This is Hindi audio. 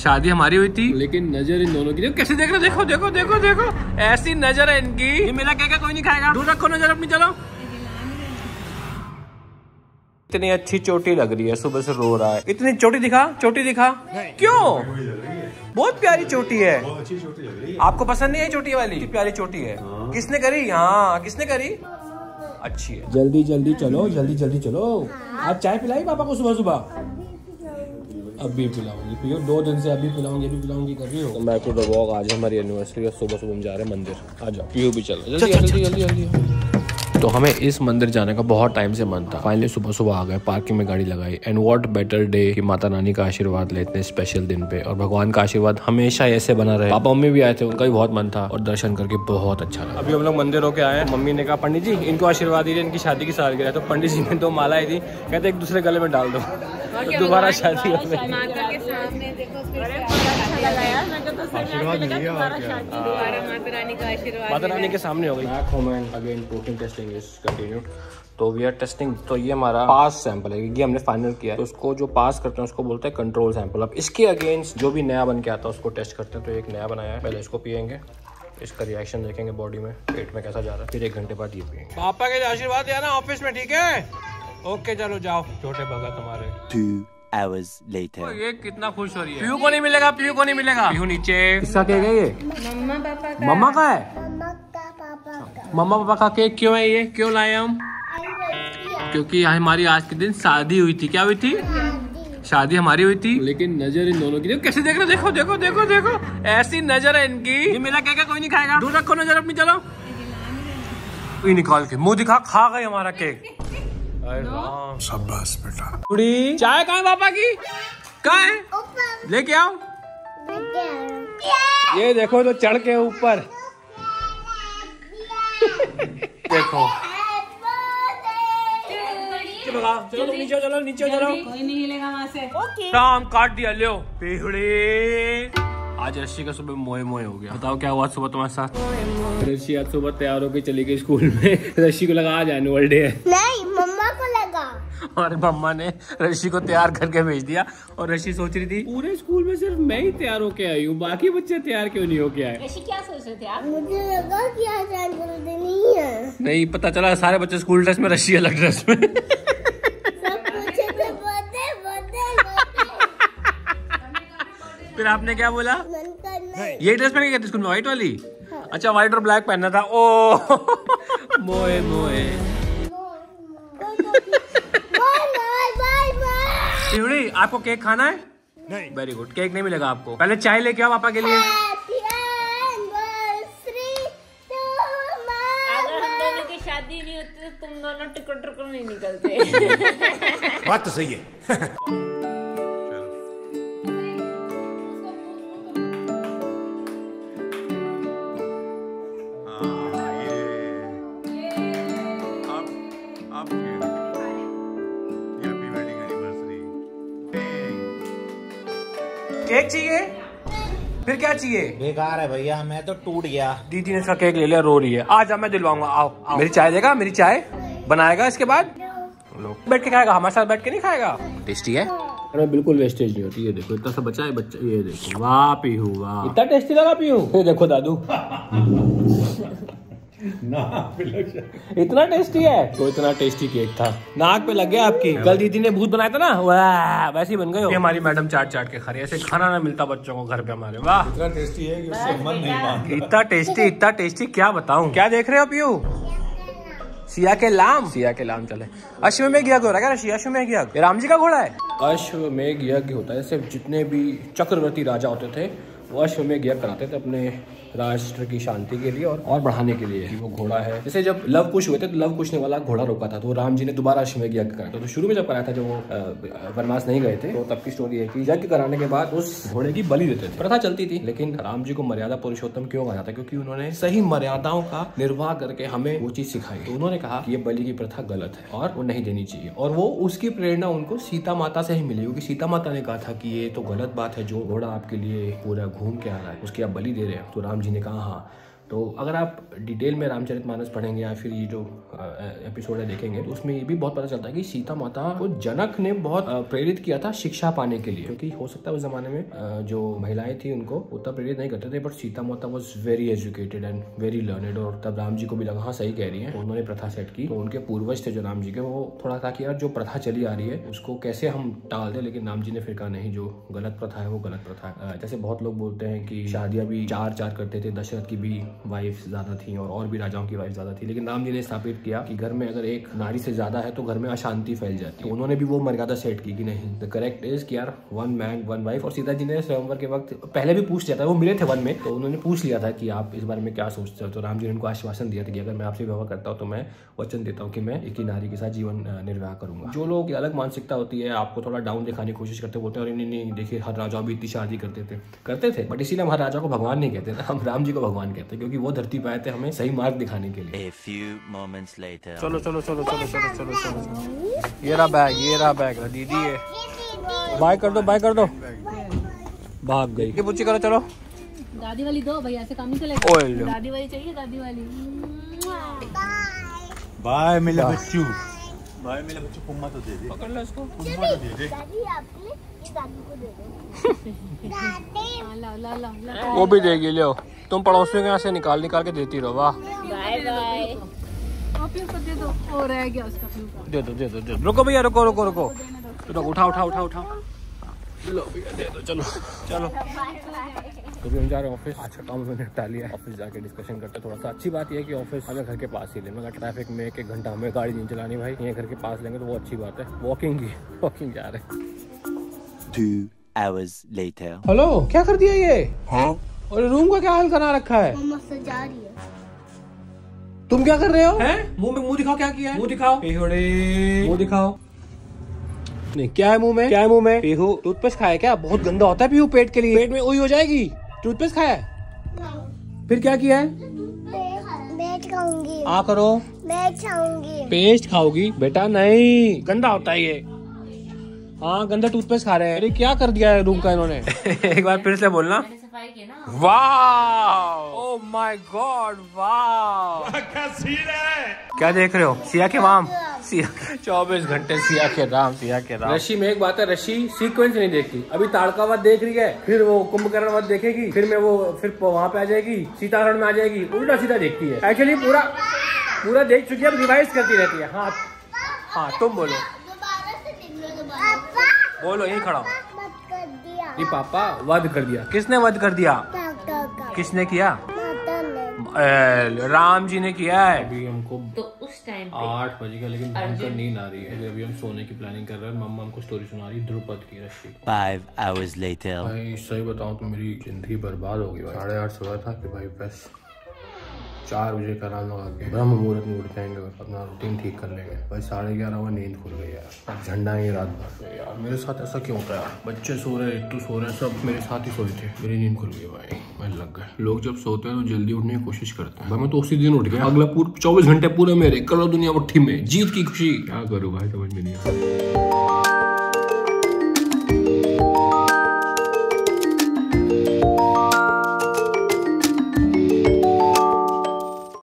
शादी हमारी हुई थी, लेकिन नजर इन दोनों की देखो कैसे देख रहे, देखो देखो देखो देखो, ऐसी नजर है इनकी। ये मेरा क्या कोई नहीं खाएगा, दूर रखो नजर अपनी। चलो, इतनी अच्छी चोटी लग रही है, सुबह से रो रहा है। इतनी चोटी दिखा, चोटी दिखा। क्यों? बहुत प्यारी चोटी है, बहुत अच्छी चोटी लग रही है। आपको पसंद नहीं है चोटी वाली? प्यारी चोटी है। किसने करी? हाँ, किसने करी? अच्छी है। जल्दी जल्दी चलो, जल्दी जल्दी चलो। आज चाय पिलाई पापा को सुबह सुबह? अभी पिलाऊंगी, पियो 2 दिन से। अभी पिलाऊंगी, अभी पिलाऊंगी कर रही हो। मैं तो दबाओ, आज हमारी एनिवर्सरी है, सुबह सुबह हम जा रहे हैं मंदिर। आ जाओ, पियो भी चलो, जल्दी जल्दी जल्दी जल्दी। तो हमें इस मंदिर जाने का बहुत टाइम से मन था। फाइनली सुबह सुबह आ गए, पार्किंग में गाड़ी लगाई। एंड व्हाट बेटर डे कि माता रानी का आशीर्वाद लेते हैं स्पेशल दिन पे, और भगवान का आशीर्वाद हमेशा ऐसे बना रहे। पापा मम्मी भी आए थे, उनका भी बहुत मन था, और दर्शन करके बहुत अच्छा लगा। अभी हम लोग मंदिर होके आए। मम्मी ने कहा पंडित जी इनको आशीर्वाद दीजिए, इनकी शादी की सालगिरह। तो पंडित जी ने 2 मालाएं दी, कहते एक दूसरे गले में डाल दो, तो दोबारा शादी हो गई। माता रानी के सामने हो गई। तो वी आर टेस्टिंग। तो ये हमारा पास सैंपल है, ये हमने फाइनल किया है। तो उसको जो पास करते हैं उसको बोलते हैं कंट्रोल सैंपल। अब इसके अगेंस्ट जो भी नया बन के आता है उसको टेस्ट करते हैं। तो एक नया बनाया है, पहले इसको पियेंगे, इसका रिएक्शन देखेंगे बॉडी में, पेट में कैसा जा रहा है, फिर 1 घंटे बाद ये पियेंगे। पापा के आशीर्वाद दिया ना ऑफिस में, ठीक है? ओके चलो जाओ, छोटे भगत हमारे। 2 hours later. ये कितना खुश हो रही है। पीयू को नहीं मिलेगा, पीयू को नहीं मिलेगा। पीयू नीचे। किसका केक है ये? मम्मा पापा का। मम्मा का है? मम्मा पापा का केक क्यों है ये? क्यों लाए हम? क्योंकि हमारी आज के दिन शादी हुई थी। क्या हुई थी? शादी हमारी हुई थी, लेकिन नजर इन दोनों की देखो कैसे देख रहे, देखो देखो देखो देखो, ऐसी नजर है इनकी। ये मेरा क्या कोई नहीं खाएगा, दूर रखो नजर अपनी। चलो, ये निकाल के मुंह दिखा, खा गए हमारा केक। शाबाश बेटा। कुड़ी चाय कहाँ है पापा की? कहाँ है? लेके आओ। ये देखो तो चढ़ के ऊपर देखो। चलो तुम नीचे चलो, नीचे चलो, कोई नहीं हिलेगा वहाँ से। शाम काट दिया, लो पीहड़ी। आज ऋषि का सुबह मोए मोए हो गया। बताओ क्या हुआ सुबह तुम्हारे साथ? ऋषि आज सुबह तैयार होकर चली गई स्कूल में। ऋषि को लगा आज एनुअल डे है। नहीं, मम्मा को लगा। और मम्मा ने ऋषि को तैयार करके भेज दिया। और ऋषि सोच रही थी पूरे स्कूल में सिर्फ मैं ही तैयार होके आई हूँ, बाकी बच्चे तैयार क्यों नहीं होके आए। ऋषि क्या सोच रहे थे आप? मुझे लगा कि आज एनुअल डे नहीं है। नहीं पता चला सारे बच्चे स्कूल ड्रेस में, ऋषि अलग ड्रेस में। फिर आपने क्या बोला? ये ड्रेस पहन के गए स्कूल में, व्हाइट वाली? अच्छा, व्हाइट और ब्लैक पहनना था। ओ मोए मोए। शिवड़ी आपको केक खाना है? नहीं। वेरी गुड, केक नहीं मिलेगा आपको। पहले चाय लेके आओ पापा के लिए। अगर हम दोनों की शादी नहीं होती तो तुम दोनों टिकट नहीं निकलते। बात तो सही है। केक चाहिए? फिर क्या चाहिए? बेकार है भैया, मैं तो टूट गया। दीदी ने इसका केक ले लिया, रो रही है। आज मैं दिलवाऊंगा, आओ, आओ। मेरी चाय देगा, मेरी चाय बनाएगा, इसके बाद लो बैठ के खाएगा, हमारे साथ बैठ के नहीं खाएगा। टेस्टी है? अरे बिल्कुल वेस्टेज नहीं होती। ये देखो इतना सा बचा है बच्चा, ये देखो, वाह पीहू वाह, इतना टेस्टी लगा पीहू। ये देखो दादू इतना टेस्टी है। तो इतना टेस्टी केक था, नाक पे लग गया आपकी। कल दीदी ने भूत बनाया था ना, वाह वैसे ही बन गए हो। हमारी मैडम चाट चाट के खा रही है, ऐसे खाना ना मिलता बच्चों को घर पे हमारे। वाह इतना टेस्टी है कि उससे मन नहीं मानता। इतना टेस्टी क्या बताऊं। क्या देख रहे हो पीयू? सिया के लाम, सिया के लाम चले। अश्वमेघ यज्ञ हो रहा है क्या? अश्वमेघ यज्ञ राम जी का घोड़ा है। अश्वमेघ यज्ञ होता है, सिर्फ जितने भी चक्रवर्ती राजा होते थे वो अश्वमेघ यज्ञ कराते थे अपने राष्ट्र की शांति के लिए और बढ़ाने के लिए कि वो घोड़ा है। जैसे जब लव कुश हुए थे तो लव कुश ने वाला घोड़ा रोका था, तो राम जी ने दोबारा अश्वमेघ यज्ञ कराया था। तो शुरू में जब कराया था, जब वो वनवास नहीं गए थे, तो तब की स्टोरी है कि यज्ञ कराने के बाद उस घोड़े की बलि देते थे। प्रथा चलती थी, लेकिन राम जी को मर्यादा पुरुषोत्तम क्यों कहा जाता है? क्योंकि उन्होंने सही मर्यादाओं का निर्वाह करके हमें वो चीज सिखाई। तो उन्होंने कहा कि ये बलि की प्रथा गलत है और वो नहीं देनी चाहिए। और वो उसकी प्रेरणा उनको सीता माता से ही मिली, क्योंकि सीता माता ने कहा था कि ये तो गलत बात है, जो घोड़ा आपके लिए पूरा घूम के आ रहा है उसकी आप बलि दे रहे हैं। तो राम जी ने कहा हाँ, तो अगर आप डिटेल में रामचरितमानस पढ़ेंगे या फिर ये जो एपिसोड है देखेंगे तो उसमें ये भी बहुत पता चलता है कि सीता माता को जनक ने बहुत प्रेरित किया था शिक्षा पाने के लिए, क्योंकि हो सकता है उस जमाने में जो महिलाएं थी उनको उतना प्रेरित नहीं करते थे, but Sita Mata was very educated and very learned. और तब राम जी को भी लगा हाँ सही कह रही है, तो उन्होंने प्रथा सेट की। तो उनके पूर्वज थे जो राम जी के, वो थोड़ा था कि यार जो प्रथा चली आ रही है उसको कैसे हम टाल दें, लेकिन राम जी ने फिर कहा नहीं, जो गलत प्रथा है वो गलत प्रथा है। जैसे बहुत लोग बोलते हैं कि शादियां भी चार करते थे, दशरथ की भी वाइफ ज्यादा थी और भी राजाओं की वाइफ ज्यादा थी, लेकिन राम जी ने स्थापित किया कि घर में अगर एक नारी से ज्यादा है तो घर में अशांति फैल जाती है। तो उन्होंने भी वो मर्यादा सेट की कि नहीं, द करेक्ट इज कि यार 1 मैन 1 वाइफ। और सीता जी ने स्वयंवर के वक्त पहले भी पूछ लिया था, वो मिले थे वन में, तो उन्होंने पूछ लिया था कि आप इस बारे में क्या सोचते हो। तो राम जी ने उनको आश्वासन दिया था कि अगर मैं आपसे विवाह करता हूँ तो मैं वचन देता हूँ कि मैं एक ही नारी के साथ जीवन निर्वाह करूंगा। जो लोग अलग मानसिकता होती है, आपको थोड़ा डाउन दिखाने की कोशिश करते बोलते हैं और नहीं देखिए हर राजा भी इतनी शादी करते थे, बट इसीलिए हम हर राजा को भगवान नहीं कहते ना, हम राम जी को भगवान कहते हैं, क्योंकि वो धरती पे आए थे हमें सही मार्ग दिखाने के लिए। A few moments later. चलो। ये रहा बैग, दीदी है। बाय कर दो। भाग गई। ये बुच्ची करो, चलो। दादी वाली दो भैया, ऐसे काम नहीं चलेगा। ओए दादी वाली चाहिए, दादी वाली। बाय मेरे बच्चू, पुम्मा तो दे दे। पकड़ लो इसको। पुम्मा तो दे दे। दादी आपने ये दादी को दे दो। ला। वो भी देगी, लो। तुम पड़ोसियों के यहाँ से निकाल के देती रहो। वाह, बाय बाय। ऑफिस को दे दो, हो रह गया उसका फ्लू। दे दो। रुको भैया, रुको। उठाओ। लो भैया, दे दो। चलो। तो भी हम जा रहे हैं ऑफिस। अच्छा काम मैंने निपटा लिया। ऑफिस जाके डिस्कशन करते थोड़ा सा। अच्छी बात यह है कि ऑफिस हमें घर के पास ही लेना, ट्रैफिक में 1 घंटा हमें गाड़ी नहीं चलानी भाई, ये घर के पास लेंगे तो वो अच्छी बात है। वॉकिंग जा रहे हैं। 2 hours later. हेलो, क्या कर दिया ये? हाँ? और रूम का क्या हाल करा रखा है? मम्मा सजा रही है। तुम क्या कर रहे हो? मुंह दिखाओ, क्या किया है? मुंह दिखाओ। मुंह दिखाओ। नहीं, क्या है मुंह में? पीहू टूथपेस्ट खाया क्या? बहुत गंदा होता है पीहू पेट के लिए, पेट में उई हो जाएगी। टूथपेस्ट खाया है? फिर क्या किया है? मैं खाऊंगी। आ करो। मैं खाऊंगी। पेस्ट खाओगी बेटा? नहीं, गंदा होता है ये। हाँ, गंदा टूथपेस्ट खा रहे हैं। अरे क्या कर दिया है रूम का इन्होंने? एक बार फिर से बोलना। सफाई की ना। वाह, ओह माय गॉड, वाह क्या सीन है? क्या देख रहे हो? सिया के माम, 24 घंटे सिया के राम। रशी में एक बात है, रशी सीक्वेंस नहीं देखती। अभी ताड़कावध देख रही है, फिर वो कुंभकर्ण वध देखेगी, फिर वहाँ पे आ जाएगी, सीताहरण में आ जाएगी, उल्टा सीधा देखती है। एक्चुअली पूरा देख चुकी है, अब रिवाइज करती रहती है। हाँ, तुम बोलो, यही खड़ा हो। मत कर दिया। ये पापा वध कर दिया। किसने वध कर दिया? किसने किया? राम जी ने किया है। अभी हमको तो उस टाइम 8 बजे का, लेकिन हमको नींद आ रही है। अभी हम सोने की प्लानिंग कर रहे हैं। मम्मा हमको स्टोरी सुना रही द्रुपद की, रशी। 5 hours later. भाई सही बताऊं तो मेरी जिंदगी बर्बाद हो गई भाई। 8:30 सुबह था कि भाई बस 4 बजे का अलार्म लगा के ब्रह्म मुहूर्त में उठ जाएंगे और अपना रूटीन ठीक कर लेंगे। भाई 11:30 हुआ, नींद खुल गई यार। अब झंडा ही रात भर। यार मेरे साथ ऐसा क्यों होता है यार? बच्चे सो रहे, रितु सो रहे, सब मेरे साथ ही सोए थे, मेरी नींद खुल गई भाई। मैं लग गए। लोग जब सोते हैं तो जल्दी उठने की कोशिश करते हैं। भाई मैं तो उसी दिन उठ गया। अगला 24 घंटे पूरे मेरे, करो दुनिया मुट्ठी में, जीत की खुशी। क्या करूँ भाई, समझ में नहीं आ रहा।